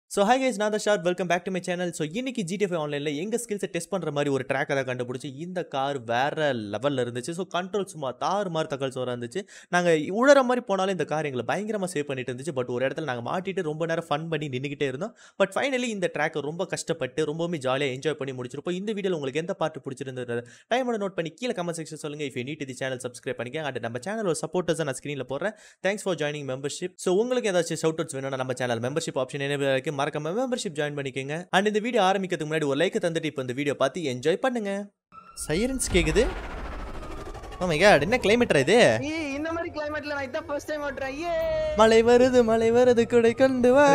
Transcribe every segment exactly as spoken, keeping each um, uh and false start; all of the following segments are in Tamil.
So hi guys, நான் தான் Sharp. Welcome back to my channel. So இன்னைக்கு G T A five ஆன்லைனில் எங்கள் ஸ்கில்ஸை டெஸ்ட் பண்ணுற மாதிரி ஒரு ட்ராக்கை தான் கண்டுபிடிச்சி இந்த கார் வேறு லெவலில் இருந்துச்சு. ஸோ கண்ட்ரோல் சும்மா தாறு மாதிரி தகவல் சோறாக இருந்துச்சு. நாங்கள் உழற மாதிரி போனாலும் இந்த கார் எங்களை பயங்கரமாக சேவ் பண்ணிட்டு இருந்துச்சு. பட் ஒரு இடத்துல நாங்கள் மாட்டிட்டு ரொம்ப நேரம் ஃபன் பண்ணி நின்றுக்கிட்டே இருந்தோம். பட் ஃபைனலி இந்த ட்ராக்கை ரொம்ப கஷ்டப்பட்டு ரொம்பவுமே ஜாலியாக என்ஜாய் பண்ணி முடிச்சிருப்போம். இந்த வீடியோவில் உங்களுக்கு எந்த பாட்டு பிடிச்சிருந்தது டைமோட நோட் பண்ணி கீழே கமெண்ட் செக்ஷன் சொல்லுங்கள். If you need the channel subscribe பண்ணிக்கங்க. அண்ட் நம்ம சேனல் ஒரு சப்போர்ட்டர்ஸ் நான் ஸ்க்ரீனில் போடுறேன். Thanks for joining membership. So உங்களுக்கு ஏதாச்சும் ஷவுட் அவுட்ஸ் வேணும்னா நம்ம சேனல் மெம்பர்ஷிப் ஆப்ஷன் என்ன வரைக்கும் மறக்காம மெம்பர்ஷிப் ஜாயின் பண்ணிக்கங்க. அண்ட் இந்த வீடியோ ஆரம்பிக்கிறதுக்கு முன்னாடி ஒரு லைக் தந்துட்டு இப்போ இந்த வீடியோ பார்த்து என்ஜாய் பண்ணுங்க. சைரன்ஸ் கேக்குது. ஓ மை காட், என்ன கிளைமேட்ரா இது? ஏய் இந்த மாதிரி கிளைமேட்ல நான் இத ஃபர்ஸ்ட் டைம் ஓட்றேன். ஏ மழை வருது மழை வருது குடை கொண்டு வா.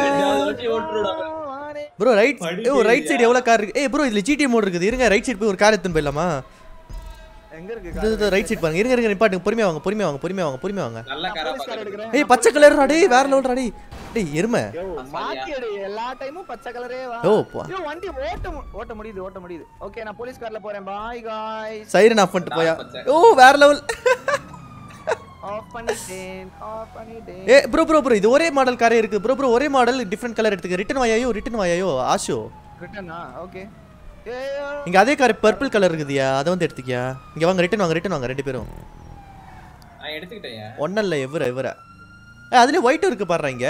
ப்ரோ ரைட் ஏ ரைட் சைடு எவ்வளவு கார் இருக்கு? ஏய் ப்ரோ இதுல G T A மோட் இருக்குது. இருங்க ரைட் சைடு போய் ஒரு கார் எடுத்துன்னு போயிடலாமா? எங்க இருக்கு கார்? இது ரைட் சைடு பாருங்க. இருங்க இருங்க நிப்பாட்டுங்க. பொறுமையா வாங்க பொறுமையா வாங்க பொறுமையா வாங்க பொறுமையா வாங்க. நல்ல காரா பாக்குறேன். ஏய் பச்சை கலர்டா டேய், வேற லெவல்டா டேய். டேய் எருமை. யோ மாத்தியடி எல்லா டைமும் பச்சை கலரே வா. யோ போ. யோ வண்டி ஓட்ட ஓட்ட முடியுது ஓட்ட முடியுது. ஓகே நான் போலீஸ் கார்ல போறேன். By guys. சைரன் ஆஃப் பண்ணிட்டு போயா. ஓ வேற லெவல். ஆஃப் பண்ணிட்டேன் ஆஃப் பண்ணிட்டேன். ஏய் ப்ரோ ப்ரோ ப்ரோ இது ஒரே மாடல் காரே இருக்கு. ப்ரோ ப்ரோ ஒரே மாடல் டிஃபரண்ட் கலர் எடுத்துக்க. ரிட்டர்ன் வாயாயோ ரிட்டர்ன் வாயாயோ ஆஷோ. ரிட்டர்னா ஓகே. இங்க அதே கார் பர்பிள் கலர் இருக்குதியா, அத வந்து எடுத்துக்கியா. இங்க வாங்க ரிட்டர்ன் வாங்க ரிட்டர்ன் வாங்க ரெண்டு பேரும். நான் எடுத்துக்கிட்டேன். ஒண்ணு இல்ல எவர எவர. ஏய் அதுல ஒயிட் இருக்கு பாறா இங்க.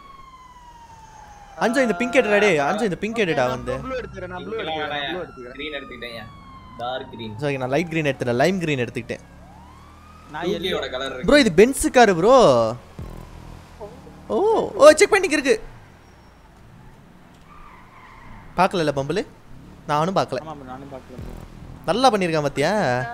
அஞ்சோ இந்த பிங்க் எடுடா டேய். அஞ்சோ இந்த பிங்க் எடுடா வந்து. ப்ளூ எடுத்துறேன். நான் ப்ளூ எடுத்துறேன். ப்ளூ எடுத்துறேன். கிரீன் எடுத்துக்கிட்டேன். Dark green. சோ நான் லைட் கிரீன் எடுத்துட்டேன். லைம் கிரீன் எடுத்துக்கிட்டேன். நான் எல்லோட கலர் இருக்கு. ப்ரோ இது பென்ஸ் கார் ப்ரோ. ஓ ஓ செக் பண்ணிக்க இருக்கு. பார்க்கலல பம்பிள். நானும் பார்க்கல. ஆமா நானும் பார்க்கல. நல்லா பண்ணிருக்கான் பாத்தியா?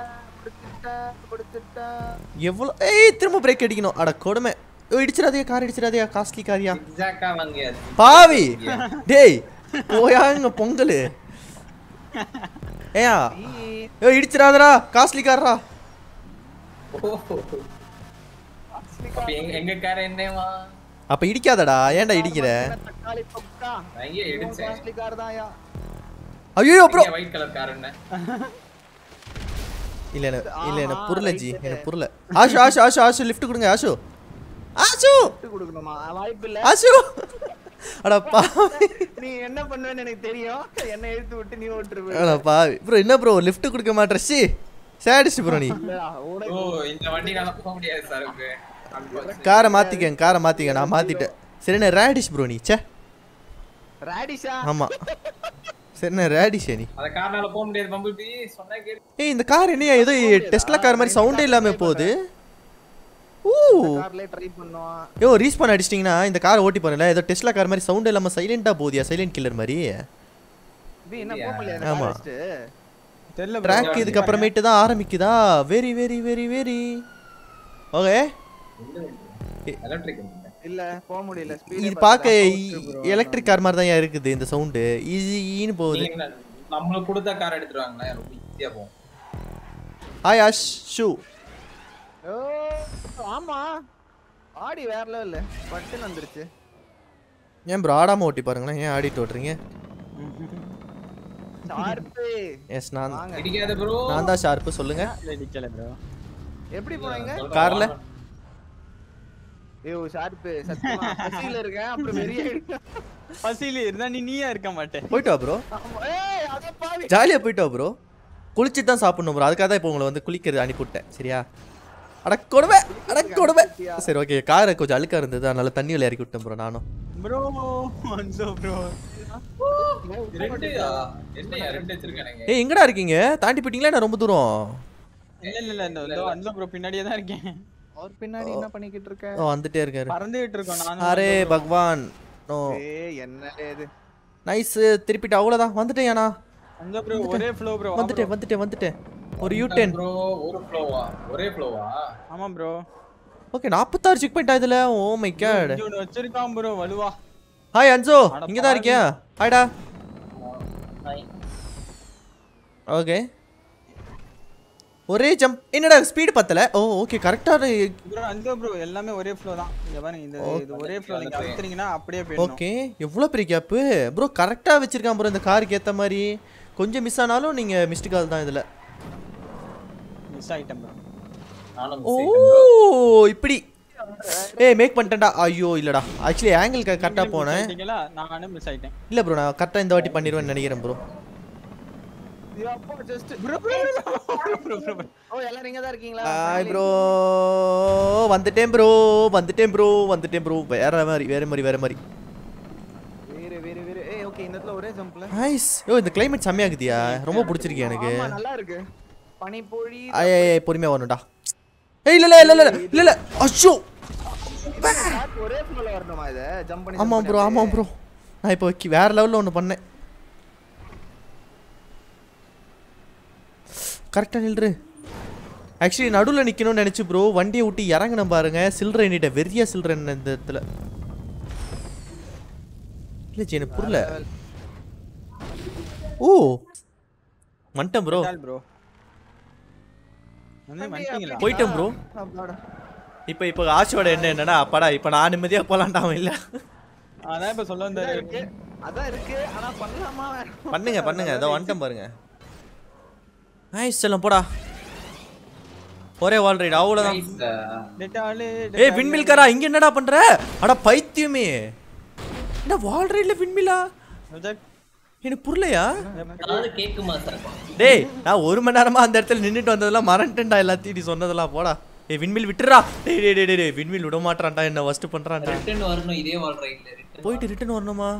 எவ்வளவு ஏய் திரும்ப பிரேக் அடிக்கணும். அட கொடுமை. ஓ இடிச்சிராதே கார் இடிச்சிராதே. காஸ்ட்லி காரியா எக்ஸாக்ட்டா வாங்கியா பாவி. டேய் போயாங்க பொங்கல். ஏயா ஏய் இடிச்சிராதடா காஸ்ட்லி காரா. அப்ப எங்க கார் என்னேமா? அப்ப இடிக்காதடா. ஏன்டா இடிக்கிற? தக்காளி பக்கா ஐயே இடிச்சே. காஸ்ட்லி கார் தான்யா. ஐயோ ப்ரோ ஒயிட் கலர் கார் என்ன? இல்ல இல்ல என்ன புரியல ஜி. என்ன புரியல. ஆஷு ஆஷு ஆஷு ஆஷு லிஃப்ட் கொடுங்க ஆஷு. ஆஷு லிஃப்ட் கொடுக்கணுமா? வாய்ப்பு இல்ல. ஆஷு அட பாவி. நீ என்ன பண்ணுவேன்னு எனக்கு தெரியும். என்ன இழுத்து விட்டு நீ ஓட்டுற. அட பாவி. ப்ரோ என்ன ப்ரோ லிஃப்ட் கொடுக்க மாட்டற சி. சாடிஸ்ட் ப்ரோ நீ. ஓ இந்த வண்டினால போக முடியாது சாருக்கு. காரை மாத்திக்கங்க காரை மாத்திக்க. நான் மாத்திட்டேன். சரி என்ன ரேடிஷ் ப்ரோ நீ. ச்சே ரேடிஷா? ஆமா சரி என்ன ரேடிஷ் நீ. அத கார்னால போக முடியாது பம்பிள் பி சொன்னா கேளு. ஏய் இந்த கார் என்னையா ஏதோ டெஸ்லா கார் மாதிரி சவுண்டே இல்லாம போகுது. ஊ கார்ல ட்ரை பண்ணோம். யோ ரீஸ்பான் அடிச்சிட்டீங்கன்னா இந்த கார் ஓட்டி பாருங்க. ஏதோ டெஸ்லா கார் மாதிரி சவுண்ட் இல்லாம சைலண்டா போகுதியா. சைலண்ட் கில்லர் மாதிரி. பி என்ன போக முடியாது ஆமா ஃபர்ஸ்ட். தெரியல ட்ராக் இதுக்கு அப்புறமேட்டு தான் ஆரம்பிக்குதா. Very very very very okay. Electric இல்ல போக முடியல. ஸ்பீட் இது பார்க்க எலக்ட்ரிக் கார் மாதிரி தான் இருக்குது இந்த சவுண்ட். ஈஸின்னு போகுது. நம்மள கொடுத்த கார் எடுத்துறாங்களா ரொம்ப ஈஸியா போகும். Hi ash shoe. ஓ ஆமா ஆடி வேற லெவல்ல பட்டன் வந்துருச்சு. ஏன் ப்ரோ ஆடாம ஓட்டி பாருங்களேன். ஏன் ஆடிட்டு ஓட்டுறீங்க? ஷார்ப் எஸ் நான் இடிக்காத ப்ரோ. நான் தான் ஷார்ப். சொல்லுங்க. இடிக்கல ப்ரோ. எப்படி போறீங்க கார்ல? ஏய் ஷார்ப் சத்தியமா பசியில இருக்கேன். அப்புறம் வெறியா இருக்கு. பசியில இருந்தா நீ நீயா இருக்க மாட்டே. போய்ட்டு வா ப்ரோ. ஏய் அத பாவி. ஜாலியா போய்ட்டு வா ப்ரோ. குளிச்சிட்டு தான் சாப்பிடணும் ப்ரோ. அதுக்காக தான் இப்போ உங்களை வந்து குளிக்கிறது அனுப்பிவிட்டேன். சரியா? அட கொடுமை அட கொடுமை. சரி ஓகே கார் கொஞ்சம் அழுக்கா இருந்தது அதனால தண்ணியில இறக்கி விட்டேன் ப்ரோ நானும். ப்ரோ அன்சோ ப்ரோ. ரெண்டுயா என்னையா ரெண்டு வச்சிருக்கானே. ஏய் எங்கடா இருக்கீங்க? தாண்டி போய்ட்டீங்களா? நான் ரொம்ப தூரம். இல்ல இல்ல இல்ல இந்த அன்சோ ப்ரோ பின்னாடியே தான் இருக்கேன். அவர் பின்னாடி என்ன பண்ணிக்கிட்டு இருக்க? ஓ வந்துட்டே இருக்காரு. பறந்துட்டு இருக்கோம் நானும். அரே பகவான். நோ ஏய் என்னடே இது. நைஸ் திருப்பிட்டு அவ்வளவுதான் வந்துட்டேனா? அன்சோ ப்ரோ ஒரே ஃப்ளோ ப்ரோ. வந்துட்டேன் வந்துட்டேன் வந்துட்டேன். ஒரு யூ டர்ன் ப்ரோ ஒரு ஃப்ளோவா? ஒரே ஃப்ளோவா? ஆமா ப்ரோ. ஓகே நாற்பத்தாறு செக் பாயிண்ட் ஆதுல. Oh my God. இங்க வச்சிருக்கான் ப்ரோ வலுவா. ஹாய் அன்சோ இங்க தான் இருக்கியா? ஹாய்டா. ஹாய். ஓகே ஒரே ஜம்ப். என்னடா ஸ்பீட் பத்தல. ஓ ஓகே கரெக்ட்டா ப்ரோ அன்சோ ப்ரோ எல்லாமே ஒரே ஃப்ளோ தான். இங்க பாருங்க இந்த இது ஒரே ஃப்ளோ. நீங்க அழுத்துறீங்கனா அப்படியே போய்டும். ஓகே எவ்வளவு பெரிய கேப் ப்ரோ. கரெக்ட்டா வச்சிருக்கான் ப்ரோ இந்த காருக்கு ஏத்த மாதிரி. கொஞ்சம் மிஸ் ஆனாலும் நீங்க மிஸ்டேக் கால் தான் இதுல. மிஸ் ஆயிட்டேன் ப்ரோ. நானும் மிஸ் ஆயிட்டேன் ப்ரோ. ஓ இப்படி ஏய் மேக் பண்ணிட்டேன்டா. ஐயோ இல்லடா. ஆக்சுவலி ஆங்கிள் கரெக்டா போனேன். நானும் மிஸ் ஆயிட்டேன். இல்ல ப்ரோ நான் கரெக்டா இந்த வாட்டி பண்ணிடுவேன்னு நினைக்கிறேன் ப்ரோ. அப்போ ஜஸ்ட் ப்ரோ ப்ரோ ப்ரோ. ஓ எல்லாரும் இங்க தான் இருக்கீங்களா? Hi bro. வந்துட்டேன் ப்ரோ. வந்துட்டேன் ப்ரோ. வந்துட்டேன் ப்ரோ. வேற மாதிரி வேற மாதிரி வேற மாதிரி. வேற வேற வேற. ஏய் ஓகே இந்த இடத்துல ஒரே ஜம்ப்ல. நைஸ். யோ இந்த கிளைமேட் செமையா இருக்குதியா. ரொம்ப பிடிச்சிருக்கு எனக்கு. ஆமா நல்லா இருக்கு. பனி பொழி. ஐய் ஐய் பொறுமையா வரணும்டா. ஏய் இல்ல இல்ல இல்ல இல்ல இல்ல இல்ல. அச்சோ. ஒரே ஃப்ளோல வரணுமா இத? ஜம்ப் பண்ணி. ஆமா ப்ரோ ஆமா ப்ரோ. நான் இப்போ வேற லெவல்ல ஒன்னு பண்ணேன். கரெக்டா நில்று. ஆக்சுவலி நடுவுல நிக்கணும்னு நினைச்சு ப்ரோ வண்டியை விட்டு இறங்கணும் பாருங்க. சில்ற எண்ணிட்ட வெறியா சில்ற இந்த இடத்துல. இல்ல ஜி எனக்கு புரியல. ஓ வந்துட்டேன் ப்ரோ. ப்ரோ வந்து வந்துட்டீங்களா? போயிட்டேன் ப்ரோ. இப்போ இப்போ ஆஷோட என்ன என்னன்னா அப்பாடா இப்போ நான் நிம்மதியா போலாம்டா இல்ல. அதான் இப்ப சொல்ல வந்தாரு. அதான் இருக்கு ஆனா பண்ணலாமா? பண்ணுங்க பண்ணுங்க. அதோ வந்துட்டேன் பாருங்க. நைஸ் செல்லம் போடா. ஒரே வால் ரைட் அவ்வளவுதான். ஏய் விண்மில் காரா இங்க என்னடா பண்ற? அட பைத்தியமே. என்ன வால் ரைட்ல விண்மிலா? எனக்கு புரியலையா? அதாவது கேக்குமா சார்? டேய் நான் ஒரு மணி நேரமா அந்த இடத்துல நின்னுட்டு வந்ததெல்லாம் மறந்துட்டேன்டா எல்லாத்தையும் நீ சொன்னதெல்லாம் போடா. ஏய் விண்மில் விட்டுறா. டேய் டேய் டேய் டேய் விண்மில் விட மாட்டறான்டா என்ன வஸ்ட் பண்றான்டா. ரிட்டர்ன் வரணும் இதே வால் ரைட்ல ரிட்டர்ன். போயிட்டு ரிட்டர்ன் வரணுமா?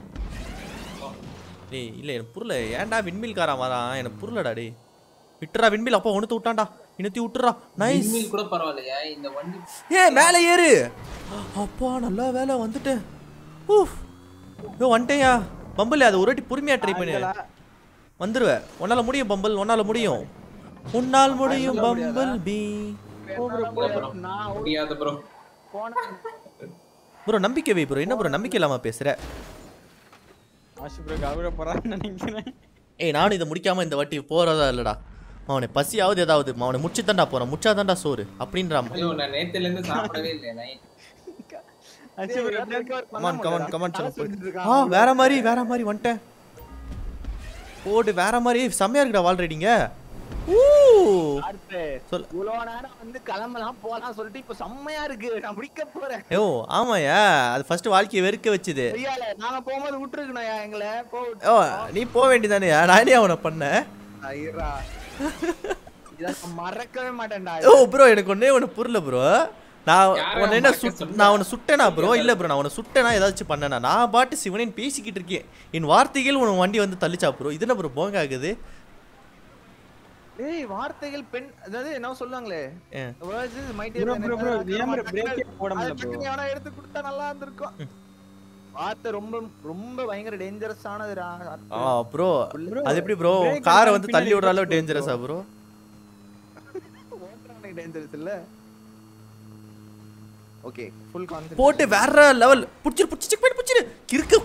டேய் இல்ல எனக்கு புரியல. ஏன்டா விண்மில் காரா வரான்? எனக்கு புரியலடா டேய். விட்டுறா விண்மில் அப்பா உனத்து விட்டான்டா. இனத்தி விட்டுறா. நைஸ். விண்மில் கூட பரவாயில்லையா இந்த வண்டி? ஏய் மேலே ஏறு. அப்பா நல்ல வேலை வந்துட்டேன். ஊஃப். யோ வந்துட்டேயா. பம்பிள் அது ஒரு வாட்டி பொறுமையா ட்ரை பண்ணு. வந்துருவே. உன்னால முடியும் பம்பிள். உன்னால முடியும். உன்னால் முடியும் பம்பிள் பி. நான் முடியாது ப்ரோ. போனா ப்ரோ நம்பிக்கை வை ப்ரோ. என்ன ப்ரோ நம்பிக்கை இல்லாம பேசுற? ஆஷு ப்ரோ கவுர போறான்னு நினைக்கிறேன். ஏய் நானும் இதை முடிக்காம இந்த வாட்டி போறதா இல்லடா. அவனை பசியாவது ஏதாவது அவனை முடிச்சு தான்டா போறான். முச்சாதான்டா சோறு அப்படின்றான். ஐயோ நான் நேத்துல இருந்து சாப்பிடவே இல்ல நைட். ஆஷு ப்ரோ கமான் கமான் கமான் சொல்ல. ஆ வேற மாதிரி வேற மாதிரி வந்துட்டேன். போடு வேற மாதிரி செமையா இருக்குடா வால் ரைடிங்க. ஊ சொல். இவ்வளோ நேரம் வந்து கிளம்பலாம் போலாம் சொல்லிட்டு இப்போ செம்மையா இருக்கு. நான் முடிக்க போறேன். ஐயோ ஆமாயா அது ஃபர்ஸ்ட் வாழ்க்கையை வெறுக்க வச்சுது. நாங்க போகும்போது விட்டுருக்கணும் எங்களை போ. ஓ நீ போக வேண்டியதானேயா? நானே அவனை பண்ணேன். ஐயரா இத மறக்கவே மாட்டேன்டா. ஓ ப்ரோ எனக்கு ஒண்ணே ஒண்ணு புரியல ப்ரோ. நான் உன்னை என்ன சுட் நான் உன்னை சுட்டேனா ப்ரோ? இல்ல ப்ரோ நான் உன்னை சுட்டேனா ஏதாச்சும் பண்ணேனா? நான் பாட்டு சிவனேன்னு பேசிக்கிட்டு இருக்கேன். என் வார்த்தைகள் உன் வண்டி வந்து தள்ளிச்சா ப்ரோ? இது என்ன ப்ரோ போங்க ஆகுது? ஏய் வார்த்தைகள் பெண் அதாவது என்ன சொல்லுவாங்களே words is mighty. Bro bro bro ஏமர பிரேக் போட முடியல ப்ரோ. நீ அவன எடுத்து கொடுத்தா நல்லா இருந்திருக்கும். வார்த்தை ரொம்ப ரொம்ப பயங்கர டேஞ்சரஸ் ஆனதுடா. ஆ ப்ரோ அது எப்படி ப்ரோ காரை வந்து தள்ளி விடுற அளவு டேஞ்சரஸா ப்ரோ? ஓட்டறனே டேஞ்சரஸ் இல்ல. ஓகே ஃபுல் கான்சென்ட்ரேஷன் போட்டு வேற லெவல் புடிச்சிரு புடிச்சு செக் பண்ணி புடிச்சிரு கிறுக்கு.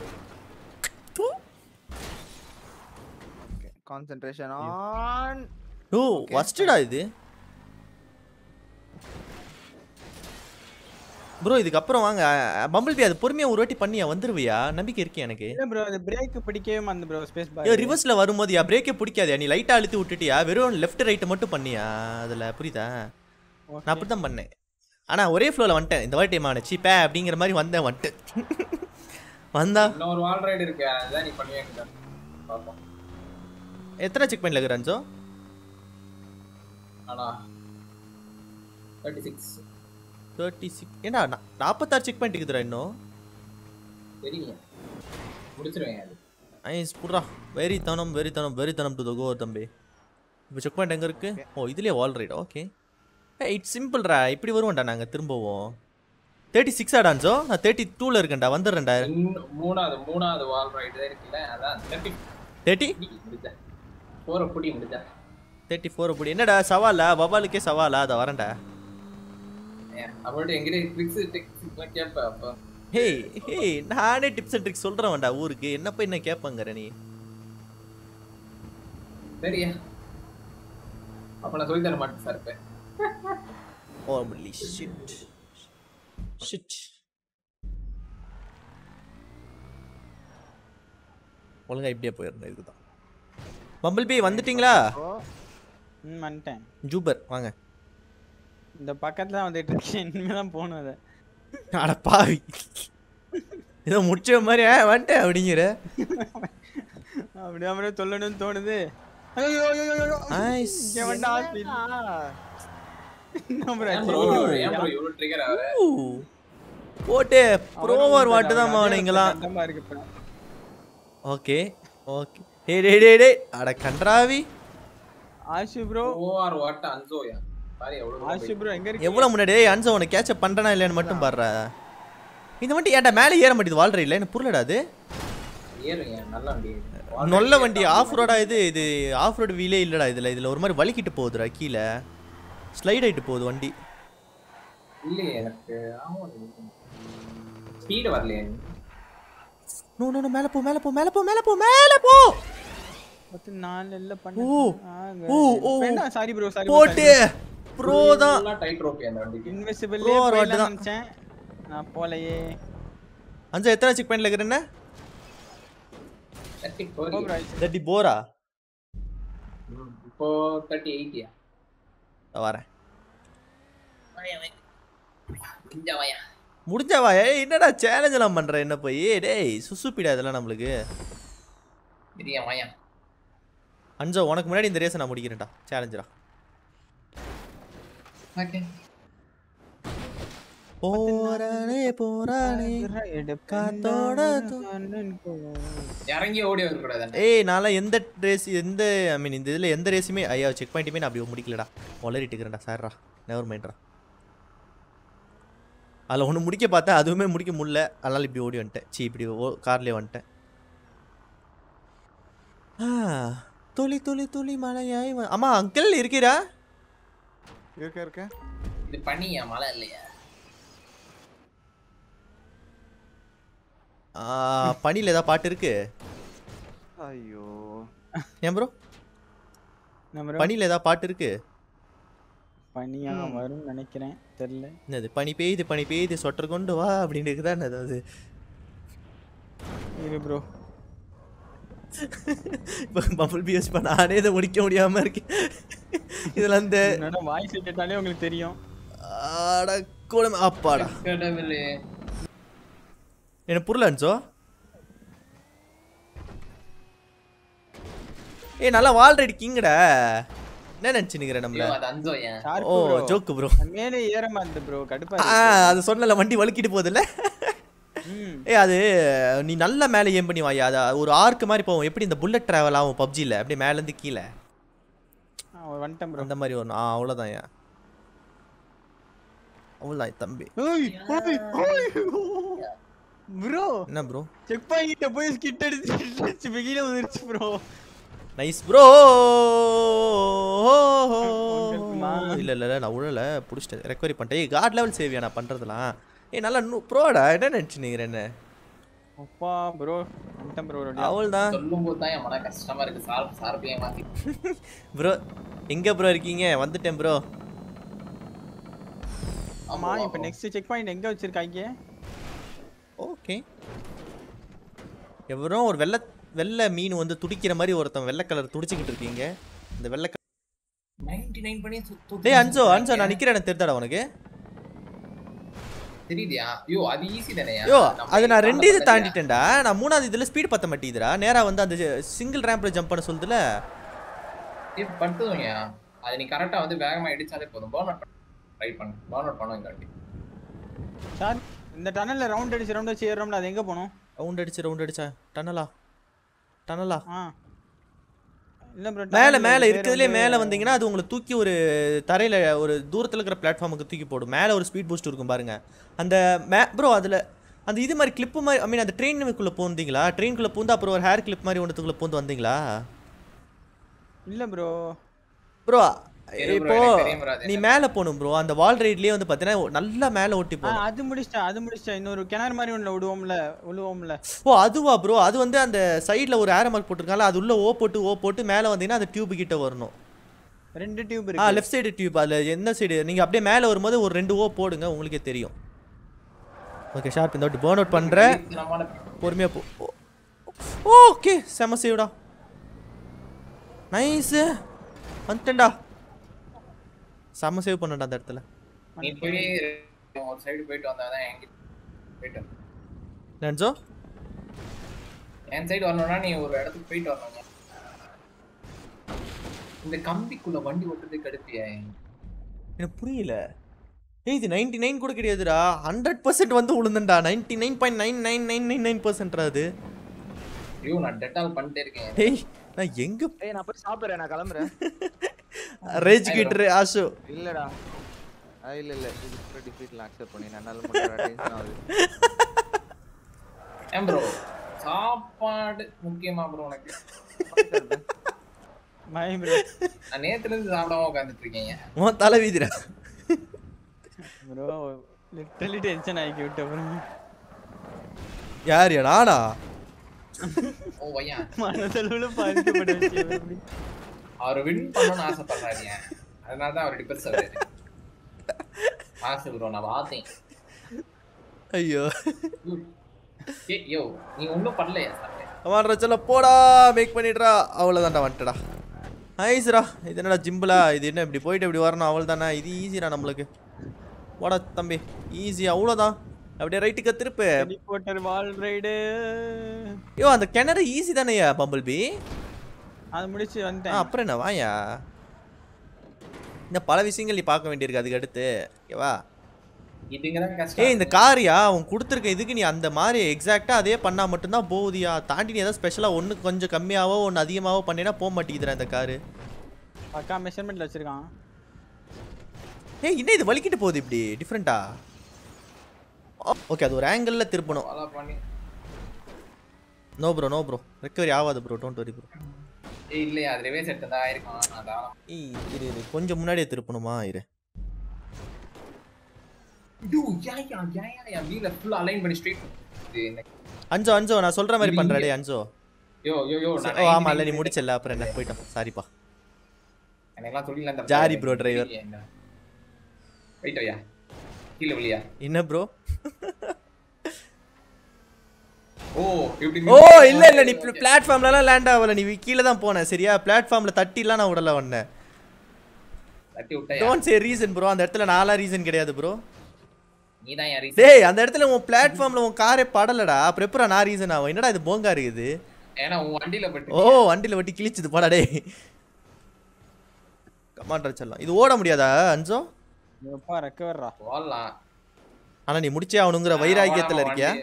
Okay concentration on. ஓ வஸ்டடா இது ப்ரோ. இதுக்கு அப்புறம் வாங்க பம்பிள் பி அது பொறுமையா ஒரு வாட்டி பண்ணியா வந்துருவியா? நம்பிக்கை இருக்கு எனக்கு. இல்ல ப்ரோ அது பிரேக் பிடிக்கவே மாட்டேங்குது ப்ரோ. ஸ்பேஸ் பார் ஏ ரிவர்ஸ்ல வரும்போது யா பிரேக்கே பிடிக்காதயா? நீ லைட்டா அழுத்தி விட்டுட்டியா? வெறும் லெஃப்ட் ரைட் மட்டும் பண்ணியா அதுல? புரியுதா? நான் அப்படி தான் பண்ணேன். ஆனா ஒரே ஃப்ளோல வந்துட்டேன் இந்த வாட்டி. மான சீப்பே அப்படிங்கிற மாதிரி வந்தேன் வந்துட்டு வந்தா இன்னொரு வால் ரைட் இருக்கு அதான் நீ பண்ணுவீங்க பாப்போம். எத்தனை செக் பாயிண்ட்ல இருக்கு ரஞ்சோ? ஆனா முப்பத்தி ஆறு முப்பத்தி ஆறு ஏன்னா நாற்பத்தாறு செக் பாயிண்ட் இருக்குதுடா இன்னும். தெரியும் முடிச்சிருவேன் அது. ஐஸ் புட்ரா. வெரி தனம் வெரி தனம் வெரி தனம் டு தி கோ தம்பி. இப்போ செக் பாயிண்ட் எங்க இருக்கு? ஓ இதுலயே வால் ரைட். ஓகே இட்ஸ் சிம்பிள்ரா. இப்படி வருவோம்டா நாங்க திரும்பவும். முப்பத்தி ஆறு ஆடான்சோ நான் முப்பத்தி ரெண்டுல இருக்கேன்டா வந்துறேன்டா. மூணாவது மூணாவது வால் ரைட் தான் இருக்குல அதான் முப்பது முப்பது முடிச்சா போற புடி முடிச்சா முப்பத்தி நான்கு புடி. என்னடா சவாலா? வவாலுக்கே சவாலா? அத வரேன்டா. அவளோட எங்கிட்ட ட்ரிக்ஸ் டெக்னிக்ஸ் கேப்ப அப்ப. ஹே ஹே நானே டிப்ஸ் அண்ட் ட்ரிக்ஸ் சொல்றேன்டா ஊருக்கு. என்ன போய் என்ன கேட்பாங்கற நீ? சரியா அப்ப நான் சொல்லி தர மாட்டேன் சார் இப்ப. Holy shit. Shit. ஒழுங்கா இப்படியே போயிரணும். இதுதான் பம்பிள் பி வந்துட்டீங்களா? ம் வந்துட்டேன். ஜூபர் வாங்க. இந்த பக்கத்துல வந்துட்டு இருக்கேன். இனிமே தான் போணும். அதை அட பாவி ஏதோ முடிச்ச மாதிரி வந்துட்டேன் அப்படிங்கிற அப்படியே அப்படியே சொல்லணும்னு தோணுது. ஐயோ ஐயோ ஐயோ நைஸ் இங்க வந்தா ஆஸ்பீல் நம்ம ஏன் bro ஏன் bro இவ்வளவு ட்ரிகர் ஆவற போட்டு ப்ரோவர் வாட்டு தான் மாவனீங்களா கண்டமா இருக்கு இப்ப. ஓகே ஓகே டேய் டேய் டேய் டேய் அட கன்றாவி ஆஷு ப்ரோ ஓஆர் வாட் அன்சோயா பாரு எவ்வளவு ஆஷு ப்ரோ எங்க இருக்கு? எவ்வளவு முன்னாடி டேய் அன்சோ உனக்கு கேட்ச் அப் பண்றனா இல்லையான்னு மட்டும் பாருடா. இந்த வண்டி ஏன்டா மேலே ஏற மாட்டேது வால்ற இல்ல எனக்கு புரியலடா அது. ஏறுங்க நல்ல வண்டி நல்ல வண்டி ஆஃப் ரோடா இது இது ஆஃப் ரோட் வீலே இல்லடா இதுல இதுல ஒரு மாதிரி வலிக்கிட்டு போகுதுடா கீழே ஸ்லைட் ஆயிட்டு போகுது வண்டி. இல்லையே எனக்கு ஆமா ஸ்பீட் வரலையே. நோ நோ நோ மேல போ மேல போ மேல போ மேல போ மேல போ பத்து நாலு இல்ல பண்ணு. ஓ ஓ ஓ வேண்டா சாரி ப்ரோ சாரி போட்டு ப்ரோ தான் நல்லா டைட் ரோப் அந்த வண்டிக்கு. இன்விசிபிள் Pro or what போயிடலாம் தான். நினைச்சேன். நான் போலையே. அஞ்சா எத்தனை செக் பாயிண்ட்ல இருக்கறேன்னா தட்டி ஓ போறீங்க ப்ரோ தட்டி போரா இப்போ முப்பத்தி எட்டு யா வரேன் இங்க வாயா முடிஞ்சவா ஏய் என்னடா சேலஞ்ச் எல்லாம் பண்ற என்ன போய் டேய் சுசுப்பிடா இதெல்லாம் நம்மளுக்கு. இரியா வாயா அஞ்சா உனக்கு முன்னாடி இந்த ரேஸை நான் முடிக்கிறேன்டா சேலஞ்சரா. ஓகே போறானே போறானே காத்தோட இறங்கி ஓடி வர கூடாது. ஏய் நான்லாம் எந்த ரேஸ் எந்த ஐ மீன் இந்த இதில் எந்த ரேஸுமே ஐயா செக் பாயிண்ட்டுமே நான் அப்படி முடிக்கலடா வளரிட்டு இருக்கிறேன்டா சார்ரா நெவர் மைண்ட்ரா. அதில் ஒன்று முடிக்க பார்த்தேன் அதுவுமே முடிக்க முடியல அதனால் இப்படி ஓடி வந்துட்டேன் சி இப்படி ஓ கார்லேயே வந்துட்டேன். ஆ துளி துளி துளி மழையாய் ஆமா அங்கிள் இருக்கிறா இருக்க இருக்க இது பண்ணியா மழை இல்லையா? பனியில் ஏதாவது பாட்டு இருக்கு? ஐயோ ஏன் ப்ரோ நம்ம பனியில் ஏதாவது பாட்டு இருக்கு? பனியா வரும் நினைக்கிறேன் தெரியல. என்னது பனி பெய்யுது பனி பெய்யுது சொட்டர் கொண்டு வா அப்படின்னு இருக்குதான் அது. இரு ப்ரோ பம்பிள் பி யூஸ் பண்ண நானே இதை முடிக்க முடியாம இருக்கேன். இதுல அந்த என்னோட வாய்ஸ் கேட்டாலே உங்களுக்கு தெரியும். ஆட கோலம் அப்பாடா கடவுளே என்ன புரியல அன்சோ. ஏய் நல்லா வால்ரெடி கிங்கடா என்ன நினைச்சுக்கிறேன் நம்மள. அது அன்சோயா ஓ ஜோக்கு ப்ரோ மேலே ஏற மாட்டேன் ப்ரோ கடுப்பா ஆ அது சொன்னல வண்டி வலிக்கிட்டு போகுதுல்ல. ஏ அது நீ நல்லா மேலே ஏம் பண்ணி வாயா அது ஒரு ஆர்க்கு மாதிரி போகும் எப்படி இந்த புல்லட் டிராவல் ஆகும் பப்ஜியில் அப்படியே மேலேருந்து கீழே வந்துட்டேன் ப்ரோ அந்த மாதிரி வரும். ஆ அவ்வளோதான் ஏன் அவ்வளோதான் தம்பி. ப்ரோ என்ன ப்ரோ செக் பாயிண்ட்ட போய் ஸ்கிட் அடிச்சு கீழ வந்துருச்சு ப்ரோ. Nice bro. இல்லை இல்லை நான் உழல பிடிச்சிட்டேன் ரெக்கவரி பண்ணிட்டேன். ஏய் காட் லெவல் சேவியா நான் பண்ணுறதுலாம் ஏய் நல்லா ப்ரோடா என்ன நினச்சினீங்க என்ன அப்பா ப்ரோ வந்துட்டேன் ப்ரோ. அவள் தான் சொல்லும்போது தான் என் மன கஷ்டமா இருக்கு. சார் சார்பியே மாத்தி ப்ரோ எங்கே ப்ரோ இருக்கீங்க வந்துட்டேன் ப்ரோ. ஆமா இப்போ நெக்ஸ்ட் செக் பாயிண்ட் எங்க வச்சிருக்காங்க? ஓகே எவரோ ஒரு வெள்ளை வெள்ளை மீன் வந்து துடிக்கிற மாதிரி ஒருத்தன் வெள்ளை கலர் துடிச்சிக்கிட்டு இருக்கீங்க. இந்த வெள்ளை தொண்ணூற்று ஒன்பது பண்ணி சுத்து டேய் அன்சோ அன்சோ நான் நிக்கிறேன் எனக்கு தெரியுதாடா உனக்கு தெரியுதியா? ஐயோ அது ஈஸி தானேயா? யோ அது நான் ரெண்டு இது தாண்டிட்டேன்டா. நான் மூணாவது இதுல ஸ்பீட் பத்த மாட்டேங்குதுடா. நேரா வந்து அந்த சிங்கிள் ரேம்ப்ல ஜம்ப் பண்ண சொல்லுதுல. ஏய் பட்டுதுயா. அது நீ கரெக்ட்டா வந்து வேகமா அடிச்சாலே போதும். பர்ன் அவுட் ட்ரை பண்ணு. பர்ன் அவுட் பண்ணுங்க காட்டி. சார் இந்த டனல்ல ரவுண்ட் அடிச்சு ரவுண்ட் அடிச்சு ஏறறோம்ல அது எங்க போணும்? ரவுண்ட் அடிச்சு ரவுண்ட் அடிச்சா டனலா டனலா ஆ இல்ல ப்ரோ மேல மேல இருக்குதுலயே மேல வந்தீங்கன்னா அது உங்களை தூக்கி ஒரு தரையில ஒரு தூரத்துல இருக்கிற பிளாட்ஃபார்முக்கு தூக்கி போடும். மேல ஒரு ஸ்பீட் பூஸ்ட் இருக்கும் பாருங்க அந்த ப்ரோ அதுல அந்த இது மாதிரி கிளிப் மாதிரி ஐ மீன் அந்த ட்ரெயினுக்குள்ள போந்தீங்களா? ட்ரெயினுக்குள்ள பூந்து அப்புறம் ஒரு ஹேர் கிளிப் மாதிரி ஒன்றுக்குள்ள பூந்து வந்தீங்களா? இல்ல ப்ரோ ப்ரோ இப்போ நீ மேல போணும் ப்ரோ. அந்த வால் ரைட்லயே வந்து பாத்தீங்கன்னா நல்லா மேல ஓட்டி போணும். அது முடிச்சா அது முடிச்சா இன்னொரு கிணறு மாதிரி ஒண்ணு விடுவோம்ல விழுவோம்ல. ஓ அதுவா ப்ரோ அது வந்து அந்த சைடுல ஒரு ஏரோ மார்க் போட்டுருக்காங்க அது உள்ள ஓ போட்டு ஓ போட்டு மேல வந்தீங்கன்னா அந்த டியூப் கிட்ட வரணும். ரெண்டு டியூப் ஆ இருக்கு. லெஃப்ட் சைடு டியூப் அதுல எந்த சைடு நீங்க அப்படியே மேல வரும்போது ஒரு ரெண்டு ஓ போடுங்க உங்களுக்கே தெரியும். ஓகே ஷார்ப் இந்த வாட்டி பர்ன் அவுட் பண்றேன் பொறுமையா போ. ஓகே செம சேவ்டா நைஸ் வந்துட்டேன்டா. செம சேவ் பண்ணடா அந்த இடத்துல. நீ போய் ஒரு சைடு போயிட்டு வந்தாதான் என்கிட்ட போயிட்டு நன்சோ என் சைடு வரணும்னா நீ ஒரு இடத்துக்கு போயிட்டு வரணும். இந்த கம்பிக்குள்ள வண்டி ஓட்டுறதே கடுப்பியா? எனக்கு புரியல. ஏய் இது நைன்டி நைன் கூட கிடையாதுடா, ஹண்ட்ரட் பர்சன்ட் வந்து விழுந்தண்டா. Ninety nine point nine nine nine nine nine பர்சன்ட்ரா அது. ஐயோ நான் டெட்டால் பண்ணிட்டே இருக்கேன். ஏய் நான் எங்க ஏய் நான் போய் சாப்பிடுறேன், நான் கிளம்புறேன். ரேஜ் கிட்டர் ஆஷோ இல்லடா ஆ இல்ல இல்ல இது கூட டிஃபீட்ல அக்செப்ட் பண்ணி என்னால முடியல, டென்ஷன் ஆகுது. ஏன் ப்ரோ சாப்பாடு முக்கியமா ப்ரோ உனக்கு? மை ப்ரோ நான் நேத்துல இருந்து சாப்பிடாம உட்கார்ந்துட்டு இருக்கேன். மோ தலை வீதிடா ப்ரோ லிட்டரலி டென்ஷன் ஆகி விட்ட ப்ரோ. யார் நானா? ஓ வையா மனதளவுல பாதிக்கப்பட்டு வச்சு அப்படி அவர் வின் பண்ணணும்னு ஆசைப்படுறாரு. அதனால தான் அவர் டிபென்ஸ் ஆகுது. ஆசை ப்ரோ நான் பார்த்தேன். ஐயோ ஏய் யோ நீ ஒன்றும் பண்ணலையா சார்? அம்மாடா சொல்ல போடா மேக் பண்ணிடுறா. அவ்வளோதான்டா வந்துட்டடா. ஐஸ்ரா இது என்னடா ஜிம்பிளா? இது என்ன இப்படி போயிட்டு இப்படி வரணும் அவ்வளோ தானே? இது ஈஸிடா நம்மளுக்கு. போடா தம்பி ஈஸி அவ்வளோதான். அப்படியே ரைட்டுக்கு திருப்பு. ஹெலிகாப்டர் வால் ரைடு. யோ அந்த கிணறு ஈஸி தானேயா பம்பிள் பி? அது முடிச்சு வந்துட்டேன். அப்புறம் என்ன வாயா, இந்த பல விஷயங்கள் நீ பார்க்க வேண்டியிருக்கு அதுக்கு அடுத்து. ஓகேவா? இதுங்கதான் கஷ்டம். ஏய் இந்த காரியா அவன் கொடுத்துருக்க இதுக்கு நீ அந்த மாதிரி எக்ஸாக்டா அதே பண்ணா மட்டும்தான் போகுதியா. தாண்டி நீ ஏதாவது ஸ்பெஷலாக ஒன்று கொஞ்சம் கம்மியாவோ ஒன்று அதிகமாகவோ பண்ணினா போக மாட்டேங்குதுடா இந்த காரு. பக்கா மெஷர்மெண்ட்ல வச்சிருக்கான். ஏய் இன்னும் இது வலிக்கிட்டு போகுது இப்படி டிஃப்ரெண்டா. ஓகே அது ஒரு ஆங்கிளில் திருப்பணும். ஃபாலோ பண்ணி no bro no bro recovery ஆகாது ப்ரோ, டோன்ட் வரி ப்ரோ. ஏய் இல்லையா அது ரிவேஸ் எடுத்ததா ஆயிருக்கும். அதான் ஏய் இரு இரு கொஞ்சம் முன்னாடியே திருப்பணுமா? இரு டு யா யா யா யா யா வீல ஃபுல் அலைன் பண்ணி ஸ்ட்ரைட். அஞ்சோ அஞ்சோ நான் சொல்ற மாதிரி பண்றடே அஞ்சோ. யோ யோ யோ ஓ ஆமா இல்ல நீ முடிச்சல அப்புறம் என்ன போய்ட்டோம். சாரிப்பா எனக்குலாம் சொல்லில அந்த ஜாரி ப்ரோ டிரைவர். வெயிட் ஐயா கீழ விளையா என்ன ப்ரோ? ஓ இப்படி ஓ இல்ல இல்ல நீ பிளாட்ஃபார்ம்லலாம் லேண்ட் ஆவல, நீ கீழ தான் போன சரியா? பிளாட்ஃபார்ம்ல தட்டிலாம் நான் விடல வண்ணே. தட்டி விட்டயா? Don't say reason bro. அந்த இடத்துல நாலா ரீசன் கிடையாது ப்ரோ. நீ தான் யார் ரீசன்? டேய் அந்த இடத்துல உன் பிளாட்ஃபார்ம்ல உன் காரே படலடா. அப்புறம் எப்பறா நான் ரீசன் ஆகும்? என்னடா இது போங்கா இருக்குது? ஏனா உன் வண்டில பட்டு. ஓ வண்டில வட்டி கிழிச்சது போடா டேய். கமாண்டர் செல்லம் இது ஓட முடியாதா அஞ்சோ? எப்பா ரெக்கவர்ரா வாடலாம். ஆனா நீ முடிச்சே அவனுங்கற வைராகியத்துல இருக்கியா?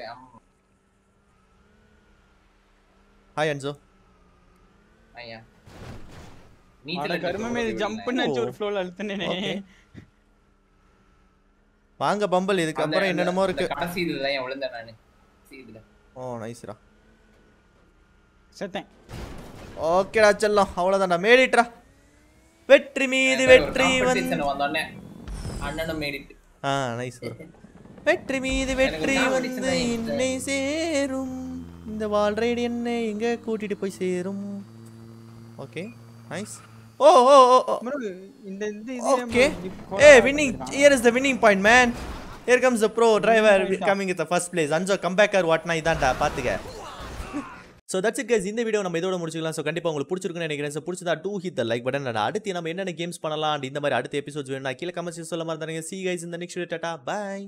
ஹாய் அஞ்சோ. ஐயா நீ அட கர்மமே ஜம்ப் பண்ணாச்சு ஒரு ஃப்ளோல அழுத்துனேனே. வாங்க பம்பல் இதுக்கு அப்புறம் என்னென்னமோ இருக்கு. கடைசி இதுல தான் விழுந்தேன் நானு. சீதுல. ஓ நைஸ்ரா. செத்தேன். ஓகேடா செல்லம் அவ்வளவுதான்டா மேடிட்ரா. வெற்றி மீது வெற்றி வந்து வந்தோனே அண்ணனும் மேடிட். ஆ நைஸ் ப்ரோ. வெற்றி மீது வெற்றி வந்து என்னை சேரும். இந்த வால் ரைடு என்னை எங்க கூட்டிட்டு போய் சேரும். Okay nice. ஓ ஓ ஓ ப்ரோ இந்த இந்த இது ஓகே. ஏய் winning, here is the winning point man. Here comes the pro driver coming at the first place. Anjo comebacker what na idanda பாத்துக்க. So that's it guys. இந்த வீடியோ நம்ம இதோட முடிச்சுக்கலாம். ஸோ கண்டிப்பாக உங்களுக்கு பிடிச்சிருக்குன்னு நினைக்கிறேன். ஸோ பிடிச்சதா do hit the like button. நான் அடுத்து நம்ம என்னென்ன கேம்ஸ் பண்ணலாம் இந்த மாதிரி அடுத்த எபிசோட்ஸ் வேணும் நான் கீழே கமெண்ட்ஸ் சொல்ல மாதிரி தானே. See you guys in the next video. Tata bye.